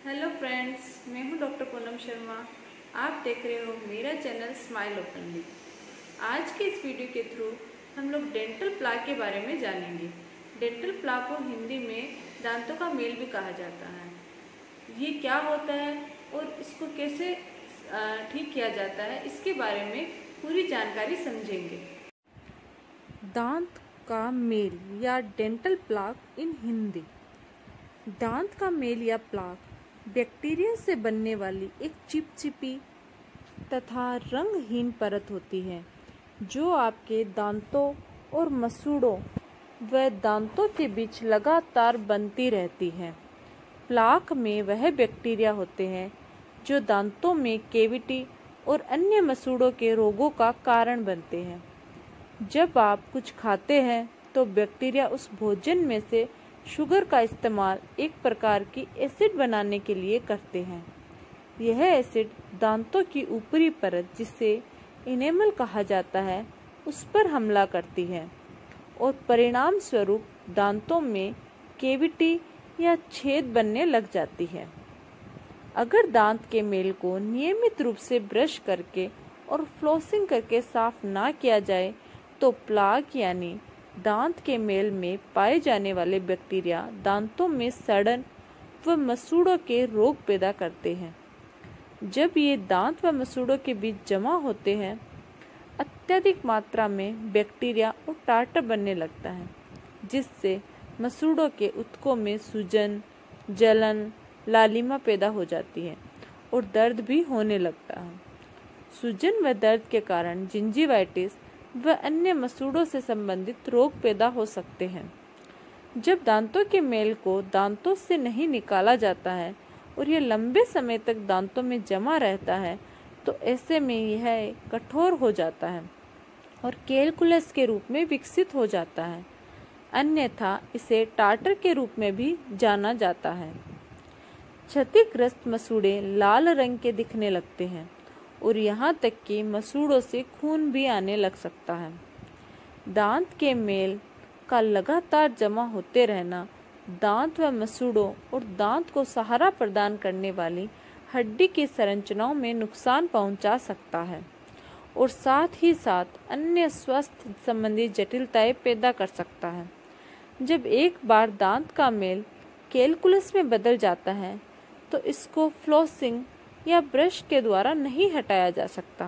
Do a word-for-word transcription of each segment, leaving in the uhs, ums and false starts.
Hello friends, मैं हूं doctor Poonam Sharma. आप देख रहे हो मेरा चैनल स्माइल ओपनली। आज के इस वीडियो के थ्रू हम लोग डेंटल प्लाक के बारे में जानेंगे। डेंटल प्लाक को हिंदी में दांतों का मेल भी कहा जाता है। ये क्या होता है और इसको कैसे ठीक किया जाता है, इसके बारे में पूरी जानकारी समझेंगे। दांत का मेल या डेंटल प्लाक इन हिंदी। दांत का मेल या प्लाक बैक्टीरिया से बनने वाली एक चिपचिपी तथा रंगहीन परत होती है जो आपके दांतों और मसूड़ों व दांतों के बीच लगातार बनती रहती है। प्लाक में वह बैक्टीरिया होते हैं जो दांतों में कैविटी और अन्य मसूड़ों के रोगों का कारण बनते हैं। जब आप कुछ खाते हैं तो बैक्टीरिया उस भोजन में से शुगर का इस्तेमाल एक प्रकार की एसिड बनाने के लिए करते हैं। यह एसिड दांतों की ऊपरी परत, जिसे इनेमल कहा जाता है, उस पर हमला करती है और परिणाम स्वरूप दांतों में कैविटी या छेद बनने लग जाती है। अगर दांत के मेल को नियमित रूप से ब्रश करके और फ्लॉसिंग करके साफ ना किया जाए तो प्लाक यानी दांत के मेल में पाए जाने वाले बैक्टीरिया दांतों में सड़न व मसूड़ों के रोग पैदा करते हैं। जब ये दांत व मसूड़ों के बीच जमा होते हैं, अत्यधिक मात्रा में बैक्टीरिया और टार्टर बनने लगता है, जिससे मसूड़ों के ऊतकों में सूजन, जलन, लालिमा पैदा हो जाती है और दर्द भी होने लगता है। सूजन व दर्द के कारण जिंजीवाइटिस व अन्य मसूड़ों से संबंधित रोग पैदा हो सकते हैं। जब दांतों के मेल को दांतों से नहीं निकाला जाता है और यह लंबे समय तक दांतों में जमा रहता है तो ऐसे में यह कठोर हो जाता है और कैलकुलस के रूप में विकसित हो जाता है, अन्यथा इसे टार्टर के रूप में भी जाना जाता है। क्षतिग्रस्त मसूड़े लाल रंग के दिखने लगते हैं और यहाँ तक कि मसूड़ों से खून भी आने लग सकता है। दांत के मेल का लगातार जमा होते रहना दांत व मसूड़ों और दांत को सहारा प्रदान करने वाली हड्डी की संरचनाओं में नुकसान पहुंचा सकता है और साथ ही साथ अन्य स्वास्थ्य संबंधी जटिलताएं पैदा कर सकता है। जब एक बार दांत का मेल कैलकुलस में बदल जाता है तो इसको फ्लॉसिंग या ब्रश के द्वारा नहीं हटाया जा सकता।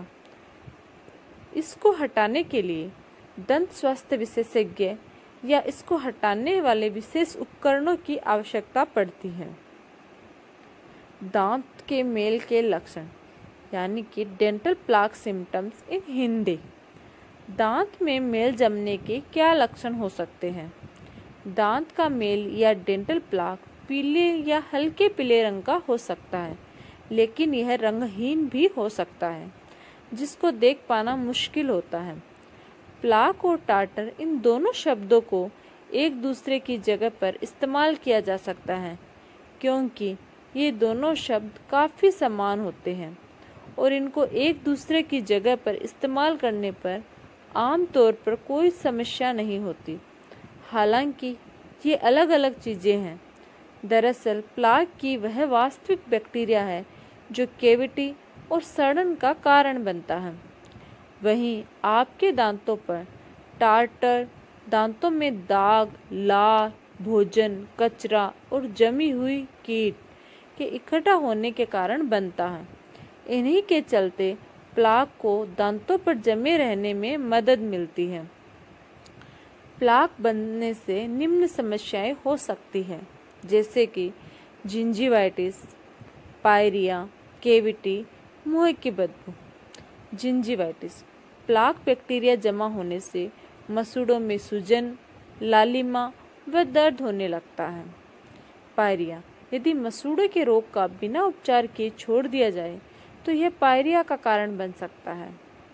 इसको हटाने के लिए दंत स्वास्थ्य विशेषज्ञ या इसको हटाने वाले विशेष उपकरणों की आवश्यकता पड़ती है। दांत के मेल के लक्षण यानी कि dental plaque symptoms in Hindi. दांत में मेल जमने के क्या लक्षण हो सकते हैं? दांत का मेल या डेंटल प्लाक पीले या हल्के पीले रंग का हो सकता है, लेकिन यह रंगहीन भी हो सकता है, जिसको देख पाना मुश्किल होता है। प्लाक और टार्टर इन दोनों शब्दों को एक दूसरे की जगह पर इस्तेमाल किया जा सकता है, क्योंकि ये दोनों शब्द काफ़ी समान होते हैं और इनको एक दूसरे की जगह पर इस्तेमाल करने पर आमतौर पर कोई समस्या नहीं होती। हालांकि ये अलग अलग चीज़ें हैं। दरअसल प्लाक की वह वास्तविक बैक्टीरिया है जो कैविटी और सड़न का कारण बनता है। वहीं आपके दांतों पर टार्टर दांतों में दाग, लार, भोजन, कचरा और जमी हुई कीट के इकट्ठा होने के कारण बनता है। इन्हीं के चलते प्लाक को दांतों पर जमे रहने में मदद मिलती है। प्लाक बनने से निम्न समस्याएं हो सकती हैं, जैसे कि जिंजीवाइटिस, पायरिया, कैविटी, मुंह की बदबू। जिंजीवाइटिस प्लाक बैक्टीरिया जमा होने से मसूड़ों में सूजन, लालिमा व दर्द होने लगता है। पायरिया यदि मसूड़ों के रोग का बिना उपचार किए छोड़ दिया जाए तो यह पायरिया का कारण बन सकता है।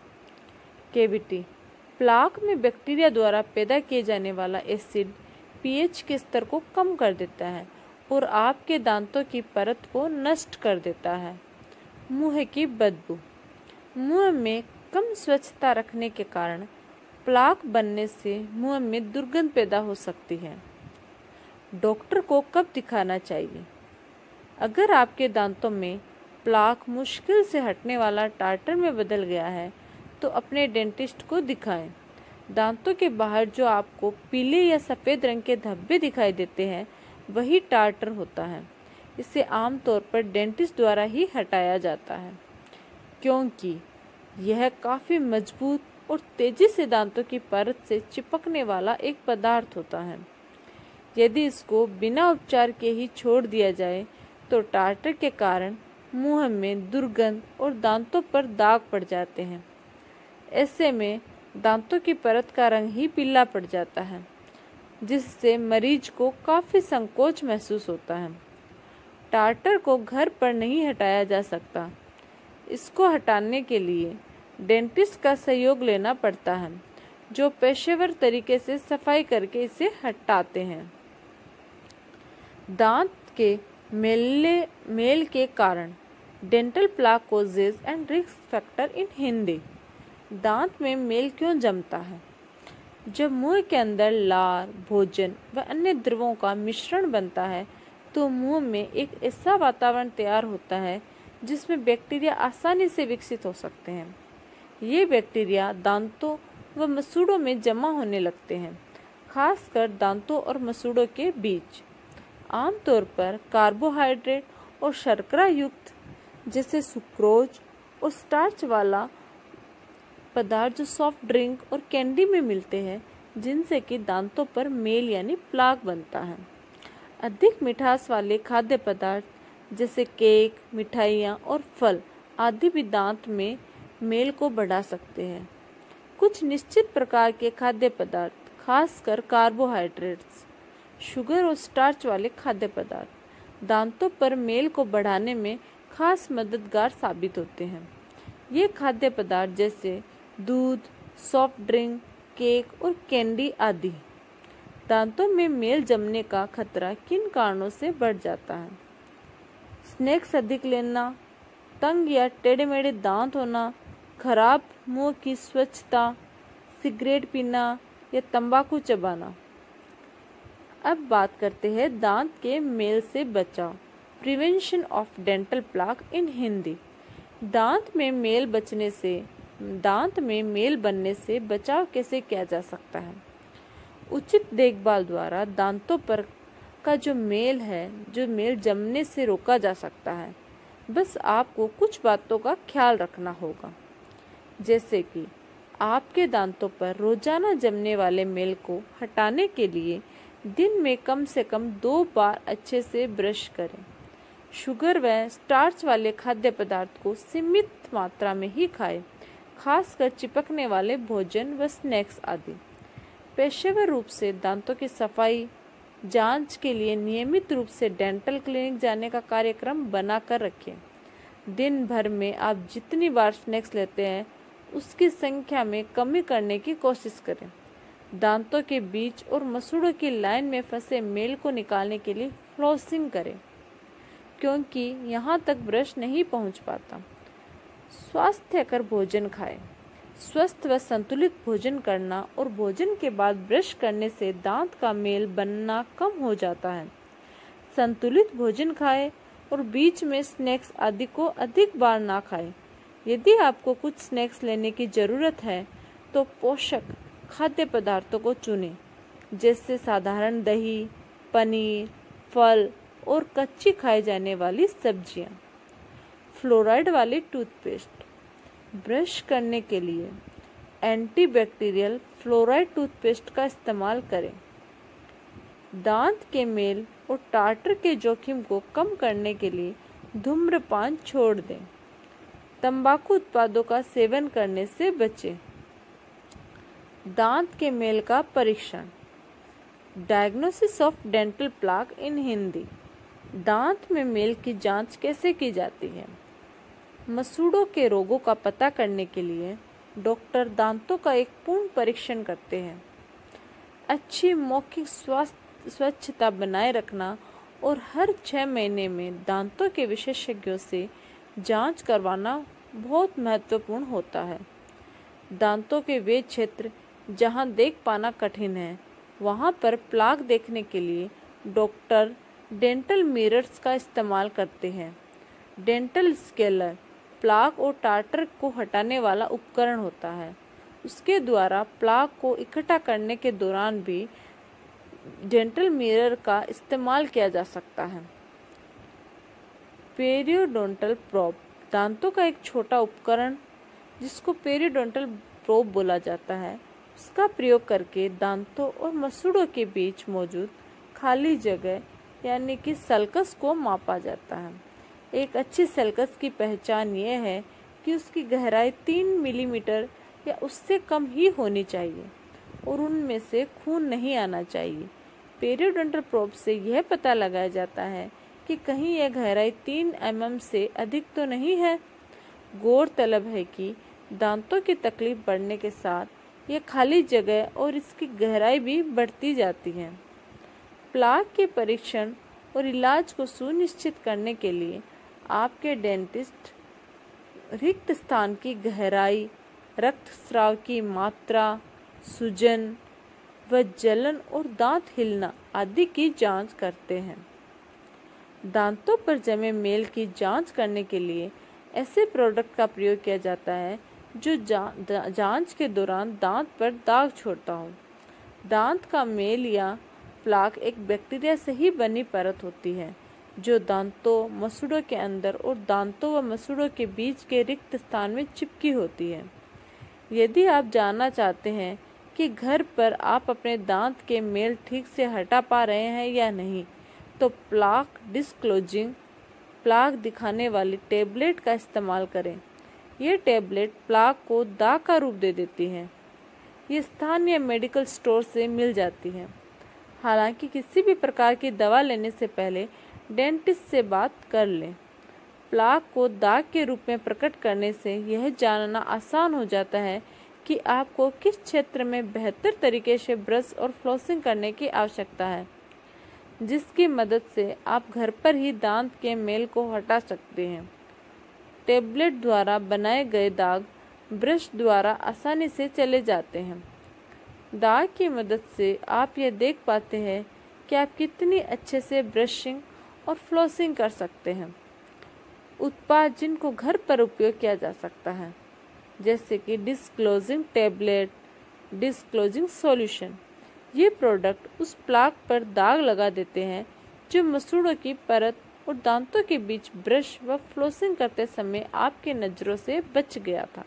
कैविटी प्लाक में बैक्टीरिया द्वारा पैदा किए जाने वाला एसिड पीएच के स्तर को कम कर देता है और आपके दांतों की परत को नष्ट कर देता है। मुंह की बदबू मुंह में कम स्वच्छता रखने के कारण प्लाक बनने से मुंह में दुर्गंध पैदा हो सकती है। डॉक्टर को कब दिखाना चाहिए? अगर आपके दांतों में प्लाक मुश्किल से हटने वाला टार्टर में बदल गया है तो अपने डेंटिस्ट को दिखाएं। दांतों के बाहर जो आपको पीले या सफ़ेद रंग के धब्बे दिखाई देते हैं वही टार्टर होता है। इसे आमतौर पर डेंटिस्ट द्वारा ही हटाया जाता है क्योंकि यह काफ़ी मजबूत और तेजी से दांतों की परत से चिपकने वाला एक पदार्थ होता है। यदि इसको बिना उपचार के ही छोड़ दिया जाए तो टार्टर के कारण मुंह में दुर्गंध और दांतों पर दाग पड़ जाते हैं। ऐसे में दांतों की परत का रंग ही पीला पड़ जाता है, जिससे मरीज को काफ़ी संकोच महसूस होता है। टार्टर को घर पर नहीं हटाया जा सकता। इसको हटाने के लिए डेंटिस्ट का सहयोग लेना पड़ता है, जो पेशेवर तरीके से सफाई करके इसे हटाते हैं। दांत के मेले मेल के कारण dental plaque causes and risk factor in Hindi. दांत में मेल क्यों जमता है? जब मुंह के अंदर लार, भोजन व अन्य द्रवों का मिश्रण बनता है तो मुंह में एक ऐसा वातावरण तैयार होता है जिसमें बैक्टीरिया आसानी से विकसित हो सकते हैं। ये बैक्टीरिया दांतों व मसूड़ों में जमा होने लगते हैं, खासकर दांतों और मसूड़ों के बीच। आमतौर पर कार्बोहाइड्रेट और शर्करा युक्त जैसे सुक्रोज और स्टार्च वाला पदार्थ जो सॉफ्ट ड्रिंक और कैंडी में मिलते हैं, जिनसे कि दांतों पर मेल यानी प्लाक बनता है। अधिक मिठास वाले खाद्य पदार्थ जैसे केक, मिठाइयाँ और फल आदि भी दांत में मेल को बढ़ा सकते हैं। कुछ निश्चित प्रकार के खाद्य पदार्थ, खासकर कार्बोहाइड्रेट्स, शुगर और स्टार्च वाले खाद्य पदार्थ दांतों पर मेल को बढ़ाने में खास मददगार साबित होते हैं। ये खाद्य पदार्थ जैसे दूध, सॉफ्ट ड्रिंक, केक और कैंडी आदि। दांतों में मेल जमने का खतरा किन कारणों से बढ़ जाता है? स्नैक्स अधिक लेना, तंग या टेढ़े मेढ़े दांत होना, खराब मुंह की स्वच्छता, सिगरेट पीना या तंबाकू चबाना। अब बात करते हैं दांत के मेल से बचाव, prevention of dental plaque in Hindi. दांत में मेल बचने से दांत में मेल बनने से बचाव कैसे किया जा सकता है? उचित देखभाल द्वारा दांतों पर का जो मेल है, जो मेल जमने से रोका जा सकता है। बस आपको कुछ बातों का ख्याल रखना होगा, जैसे कि आपके दांतों पर रोजाना जमने वाले मेल को हटाने के लिए दिन में कम से कम दो बार अच्छे से ब्रश करें। शुगर व स्टार्च वाले खाद्य पदार्थ को सीमित मात्रा में ही खाएं, खासकर चिपकने वाले भोजन व स्नैक्स आदि। पेशेवर रूप से दांतों की सफाई जांच के लिए नियमित रूप से डेंटल क्लिनिक जाने का कार्यक्रम बनाकर रखें। दिन भर में आप जितनी बार स्नैक्स लेते हैं उसकी संख्या में कमी करने की कोशिश करें। दांतों के बीच और मसूड़ों की लाइन में फंसे मेल को निकालने के लिए फ्लॉसिंग करें, क्योंकि यहाँ तक ब्रश नहीं पहुँच पाता। स्वास्थ्यकर भोजन खाएं। स्वस्थ व संतुलित भोजन करना और भोजन के बाद ब्रश करने से दांत का मेल बनना कम हो जाता है। संतुलित भोजन खाएं और बीच में स्नैक्स आदि को अधिक बार ना खाएं। यदि आपको कुछ स्नैक्स लेने की ज़रूरत है तो पोषक खाद्य पदार्थों को चुनें, जैसे साधारण दही, पनीर, फल और कच्ची खाई जाने वाली सब्जियां। फ्लोराइड वाली टूथपेस्ट। ब्रश करने के लिए एंटीबैक्टीरियल फ्लोराइड टूथपेस्ट का इस्तेमाल करें। दांत के मेल और टार्टर के जोखिम को कम करने के लिए धूम्रपान छोड़ दें। तंबाकू उत्पादों का सेवन करने से बचें। दांत के मेल का परीक्षण। Diagnosis of dental plaque in Hindi. दांत में मेल की जांच कैसे की जाती है? मसूड़ों के रोगों का पता करने के लिए डॉक्टर दांतों का एक पूर्ण परीक्षण करते हैं। अच्छी मौखिक स्वास्थ्य स्वच्छता बनाए रखना और हर छः महीने में दांतों के विशेषज्ञों से जांच करवाना बहुत महत्वपूर्ण होता है। दांतों के वे क्षेत्र जहां देख पाना कठिन है, वहां पर प्लाक देखने के लिए डॉक्टर डेंटल मिरर्स का इस्तेमाल करते हैं। डेंटल स्केलर प्लाक और टार्टर को हटाने वाला उपकरण होता है। उसके द्वारा प्लाक को इकट्ठा करने के दौरान भी डेंटल मिरर का इस्तेमाल किया जा सकता है। पेरियोडोंटल प्रोब दांतों का एक छोटा उपकरण जिसको पेरियोडोंटल प्रोब बोला जाता है, उसका प्रयोग करके दांतों और मसूड़ों के बीच मौजूद खाली जगह यानी कि सल्कस को मापा जाता है। एक अच्छी सल्कस की पहचान यह है कि उसकी गहराई तीन मिलीमीटर या उससे कम ही होनी चाहिए और उनमें से खून नहीं आना चाहिए। पेरियोडोंटल प्रोब से यह पता लगाया जाता है कि कहीं यह गहराई तीन एम एम से अधिक तो नहीं है। गौरतलब है कि दांतों की तकलीफ बढ़ने के साथ यह खाली जगह और इसकी गहराई भी बढ़ती जाती है। प्लाक के परीक्षण और इलाज को सुनिश्चित करने के लिए आपके डेंटिस्ट रिक्त स्थान की गहराई, रक्तस्राव की मात्रा, सूजन व जलन और दांत हिलना आदि की जांच करते हैं। दांतों पर जमे मेल की जांच करने के लिए ऐसे प्रोडक्ट का प्रयोग किया जाता है जो जा, जांच के दौरान दांत पर दाग छोड़ता हो। दांत का मेल या प्लाक एक बैक्टीरिया से ही बनी परत होती है जो दांतों, मसूड़ों के अंदर और दांतों व मसूड़ों के बीच के रिक्त स्थान में चिपकी होती है। यदि आप जानना चाहते हैं कि घर पर आप अपने दांत के मेल ठीक से हटा पा रहे हैं या नहीं, तो प्लाक डिस्क्लोजिंग प्लाक दिखाने वाली टेबलेट का इस्तेमाल करें। ये टेबलेट प्लाक को दाग का रूप दे देती है। ये स्थानीय मेडिकल स्टोर से मिल जाती है। हालांकि किसी भी प्रकार की दवा लेने से पहले डेंटिस्ट से बात कर लें। प्लाक को दाग के रूप में प्रकट करने से यह जानना आसान हो जाता है कि आपको किस क्षेत्र में बेहतर तरीके से ब्रश और फ्लॉसिंग करने की आवश्यकता है, जिसकी मदद से आप घर पर ही दांत के मेल को हटा सकते हैं। टेबलेट द्वारा बनाए गए दाग ब्रश द्वारा आसानी से चले जाते हैं। दाग की मदद से आप यह देख पाते हैं कि आप कितनी अच्छे से ब्रशिंग और फ्लॉसिंग कर सकते हैं। उत्पाद जिनको घर पर उपयोग किया जा सकता है जैसे कि डिस्क्लोजिंग टैबलेट, डिस्क्लोजिंग सॉल्यूशन, ये प्रोडक्ट उस प्लाक पर दाग लगा देते हैं जो मसूड़ों की परत और दांतों के बीच ब्रश व फ्लॉसिंग करते समय आपके नजरों से बच गया था।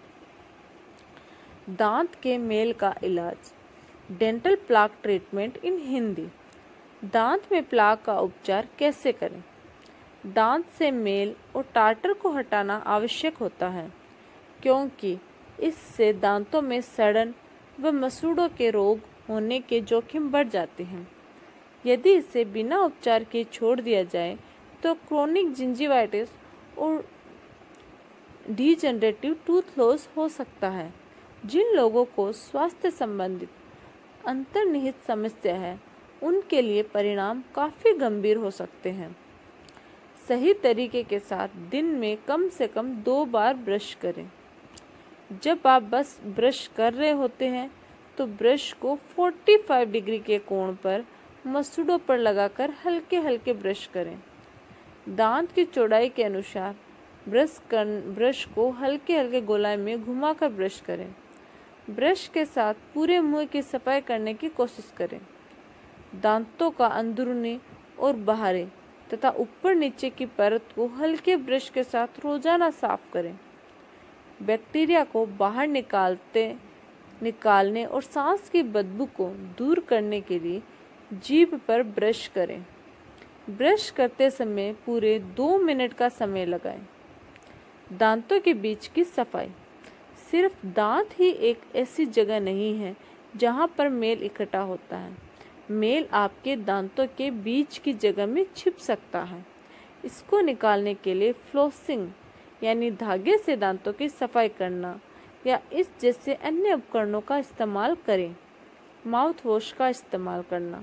दांत के मेल का इलाज, dental plaque treatment in Hindi. दांत में प्लाक का उपचार कैसे करें? दांत से मेल और टार्टर को हटाना आवश्यक होता है क्योंकि इससे दांतों में सड़न व मसूड़ों के रोग होने के जोखिम बढ़ जाते हैं। यदि इसे बिना उपचार के छोड़ दिया जाए तो क्रोनिक जिंजिवाइटिस और डीजनरेटिव टूथ लॉस हो सकता है। जिन लोगों को स्वास्थ्य संबंधित अंतर्निहित समस्या है उनके लिए परिणाम काफ़ी गंभीर हो सकते हैं। सही तरीके के साथ दिन में कम से कम दो बार ब्रश करें। जब आप बस ब्रश कर रहे होते हैं तो ब्रश को पैंतालीस डिग्री के कोण पर मसूड़ों पर लगाकर हल्के हल्के ब्रश करें। दांत की चौड़ाई के अनुसार ब्रश कर ब्रश को हल्के हल्के गोलाई में घुमाकर ब्रश करें। ब्रश के साथ पूरे मुंह की सफाई करने की कोशिश करें। दांतों का अंदरूनी और बाहरी तथा ऊपर नीचे की परत को हल्के ब्रश के साथ रोजाना साफ करें। बैक्टीरिया को बाहर निकालते निकालने और सांस की बदबू को दूर करने के लिए जीभ पर ब्रश करें। ब्रश करते समय पूरे दो मिनट का समय लगाएं। दांतों के बीच की सफाई, सिर्फ दांत ही एक ऐसी जगह नहीं है जहां पर मेल इकट्ठा होता है। मेल आपके दांतों के बीच की जगह में छिप सकता है। इसको निकालने के लिए फ्लॉसिंग यानी धागे से दांतों की सफाई करना या इस जैसे अन्य उपकरणों का इस्तेमाल करें। माउथ वॉश का इस्तेमाल करना।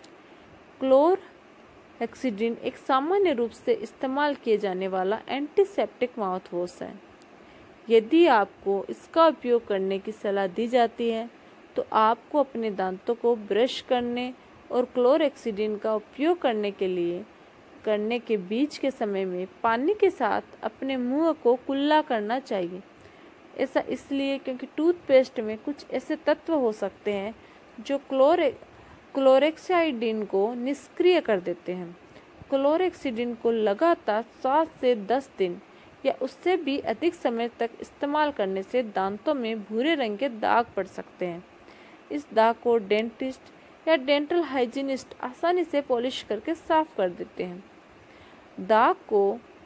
क्लोरहेक्सिडिन एक सामान्य रूप से इस्तेमाल किए जाने वाला एंटीसेप्टिक माउथ वॉश है। यदि आपको इसका उपयोग करने की सलाह दी जाती है तो आपको अपने दांतों को ब्रश करने और क्लोरहेक्सिडिन का उपयोग करने के लिए करने के बीच के समय में पानी के साथ अपने मुंह को कुल्ला करना चाहिए। ऐसा इसलिए क्योंकि टूथपेस्ट में कुछ ऐसे तत्व हो सकते हैं जो क्लोरे क्लोरेक्साइडिन को निष्क्रिय कर देते हैं। क्लोरेक्सिडिन को लगातार सात से दस दिन या उससे भी अधिक समय तक इस्तेमाल करने से दांतों में भूरे रंग के दाग पड़ सकते हैं। इस दाग को डेंटिस्ट या डेंटल हाइजीनिस्ट आसानी से पॉलिश करके साफ कर देते हैं। दाग को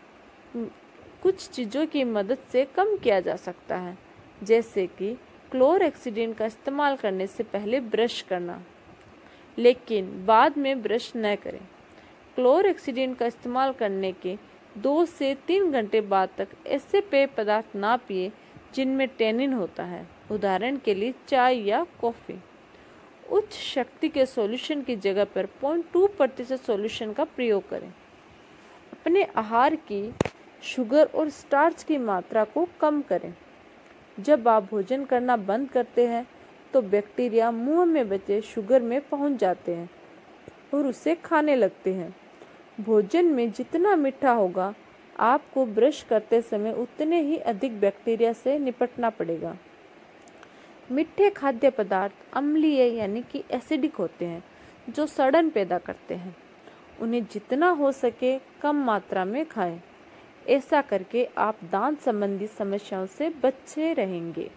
कुछ चीज़ों की मदद से कम किया जा सकता है, जैसे कि क्लोरेक्सिडिन का इस्तेमाल करने से पहले ब्रश करना, लेकिन बाद में ब्रश न करें। क्लोरेक्सिडिन का इस्तेमाल करने के दो से तीन घंटे बाद तक ऐसे पेय पदार्थ ना पिए जिनमें टेनिन होता है, उदाहरण के लिए चाय या कॉफ़ी। उच्च शक्ति के सॉल्यूशन की जगह पर पॉइंट टू प्रतिशत सॉल्यूशन का प्रयोग करें। अपने आहार की शुगर और स्टार्च की मात्रा को कम करें। जब आप भोजन करना बंद करते हैं तो बैक्टीरिया मुंह में बचे शुगर में पहुंच जाते हैं और उसे खाने लगते हैं। भोजन में जितना मीठा होगा, आपको ब्रश करते समय उतने ही अधिक बैक्टीरिया से निपटना पड़ेगा। मीठे खाद्य पदार्थ अम्लीय यानी कि एसिडिक होते हैं, जो सड़न पैदा करते हैं। उन्हें जितना हो सके कम मात्रा में खाएं। ऐसा करके आप दांत संबंधी समस्याओं से बचे रहेंगे।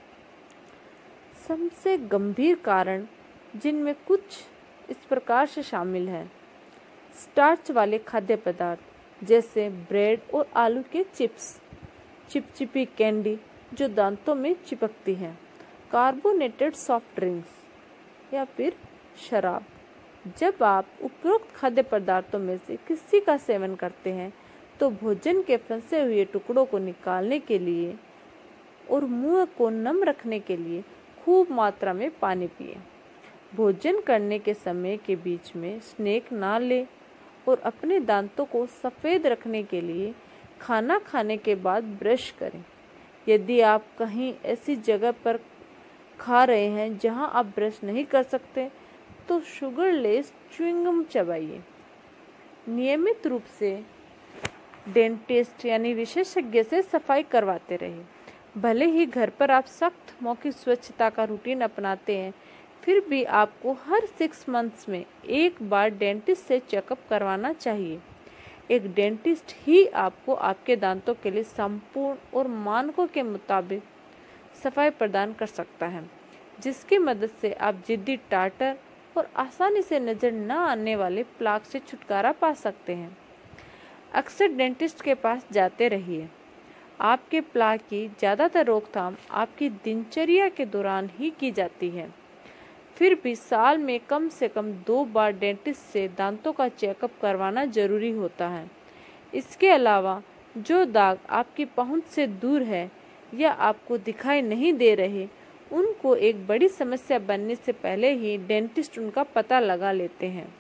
सबसे गंभीर कारण जिनमें कुछ इस प्रकार से शामिल हैं: स्टार्च वाले खाद्य पदार्थ जैसे ब्रेड और आलू के चिप्स, चिपचिपी कैंडी जो दांतों में चिपकती हैं, कार्बोनेटेड सॉफ्ट ड्रिंक्स या फिर शराब। जब आप उपरोक्त खाद्य पदार्थों में से किसी का सेवन करते हैं तो भोजन के फंसे हुए टुकड़ों को निकालने के लिए और मुंह को नम रखने के लिए खूब मात्रा में पानी पिए। भोजन करने के समय के बीच में स्नैक ना लें और अपने दांतों को सफ़ेद रखने के लिए खाना खाने के बाद ब्रश करें। यदि आप कहीं ऐसी जगह पर खा रहे हैं जहां आप ब्रश नहीं कर सकते तो शुगरलेस च्युइंगम चबाइए। नियमित रूप से डेंटिस्ट यानी विशेषज्ञ से सफाई करवाते रहिए। भले ही घर पर आप सख्त मौखिक स्वच्छता का रूटीन अपनाते हैं, फिर भी आपको हर सिक्स मंथ्स में एक बार डेंटिस्ट से चेकअप करवाना चाहिए। एक डेंटिस्ट ही आपको आपके दांतों के लिए संपूर्ण और मानकों के मुताबिक सफाई प्रदान कर सकता है, जिसकी मदद से आप जिद्दी टार्टर और आसानी से नज़र न आने वाले प्लाक से छुटकारा पा सकते हैं। अक्सर डेंटिस्ट के पास जाते रहिए। आपके प्लाक की ज़्यादातर रोकथाम आपकी दिनचर्या के दौरान ही की जाती है। फिर भी साल में कम से कम दो बार डेंटिस्ट से दांतों का चेकअप करवाना जरूरी होता है। इसके अलावा जो दाग आपकी पहुंच से दूर है या आपको दिखाई नहीं दे रहे, उनको एक बड़ी समस्या बनने से पहले ही डेंटिस्ट उनका पता लगा लेते हैं।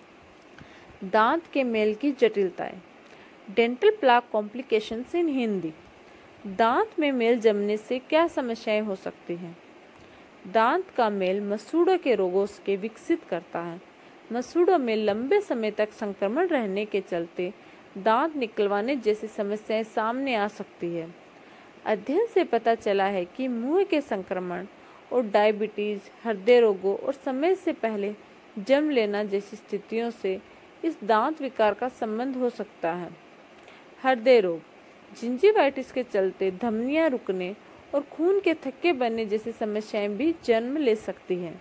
दांत के मेल की जटिलताएं। Dental plaque complications in Hindi. दांत में मेल जमने से क्या समस्याएं हो सकती हैं? दांत का मेल मसूड़ों के रोगों के विकसित करता है। मसूड़ों में लंबे समय तक संक्रमण रहने के चलते दांत निकलवाने जैसी समस्याएं सामने आ सकती है। अध्ययन से पता चला है कि मुंह के संक्रमण और डायबिटीज, हृदय रोगों और समय से पहले जम लेना जैसी स्थितियों से इस दांत विकार का संबंध हो सकता है। हृदय रोग, जिंजिवाइटिस के चलते धमनियां रुकने और खून के थक्के बनने जैसी समस्याएं भी जन्म ले सकती हैं।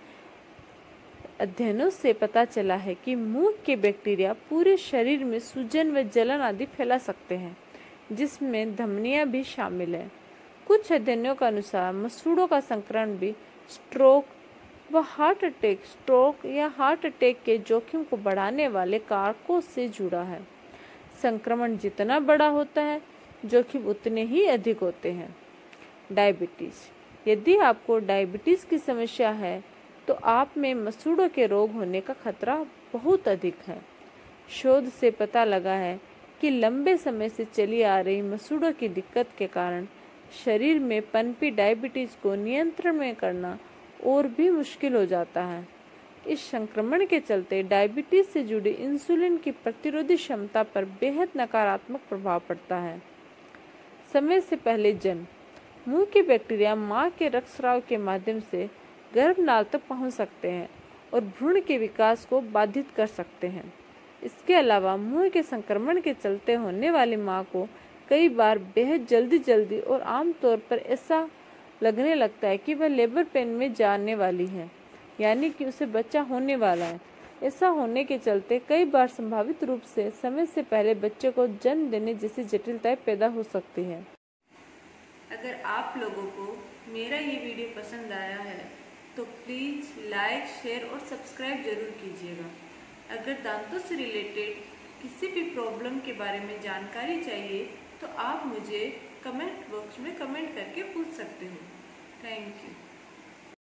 अध्ययनों से पता चला है कि मुंह के बैक्टीरिया पूरे शरीर में सूजन व जलन आदि फैला सकते हैं, जिसमें धमनियां भी शामिल है। कुछ अध्ययनों के अनुसार मसूड़ों का संक्रमण भी स्ट्रोक व हार्ट अटैक स्ट्रोक या हार्ट अटैक के जोखिम को बढ़ाने वाले कारकों से जुड़ा है। संक्रमण जितना बड़ा होता है, जोखिम उतने ही अधिक होते हैं। डायबिटीज। यदि आपको डायबिटीज की समस्या है तो आप में मसूड़ों के रोग होने का खतरा बहुत अधिक है। शोध से पता लगा है कि लंबे समय से चली आ रही मसूड़ों की दिक्कत के कारण शरीर में पनपी डायबिटीज को नियंत्रण में करना और भी मुश्किल हो जाता है। इस संक्रमण के चलते डायबिटीज से जुड़ी इंसुलिन की प्रतिरोधी क्षमता पर बेहद नकारात्मक प्रभाव पड़ता है। समय से पहले जन्म। मुंह के बैक्टीरिया मां के रक्तस्राव के माध्यम से गर्भनाल तक पहुंच सकते हैं और भ्रूण के विकास को बाधित कर सकते हैं। इसके अलावा मुंह के संक्रमण के चलते होने वाली मां को कई बार बेहद जल्दी जल्दी और आमतौर पर ऐसा लगने लगता है कि वह लेबर पेन में जाने वाली है, यानी कि उसे बच्चा होने वाला है। ऐसा होने के चलते कई बार संभावित रूप से समय से पहले बच्चे को जन्म देने जैसी जटिलताएं पैदा हो सकती हैं। अगर आप लोगों को मेरा ये वीडियो पसंद आया है तो प्लीज़ लाइक, शेयर और सब्सक्राइब जरूर कीजिएगा। अगर दांतों से रिलेटेड किसी भी प्रॉब्लम के बारे में जानकारी चाहिए तो आप मुझे कमेंट बॉक्स में कमेंट करके पूछ सकते हो। Thank you.